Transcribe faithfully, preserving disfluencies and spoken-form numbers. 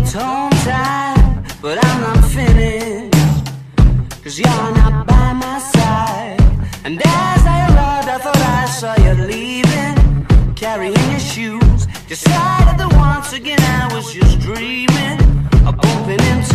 tongue-tied, but I'm not finished, 'cause you're not by my side. And as I arrived, I thought I saw you leaving, carrying your shoes. Decided that once again I was just dreaming of bumping into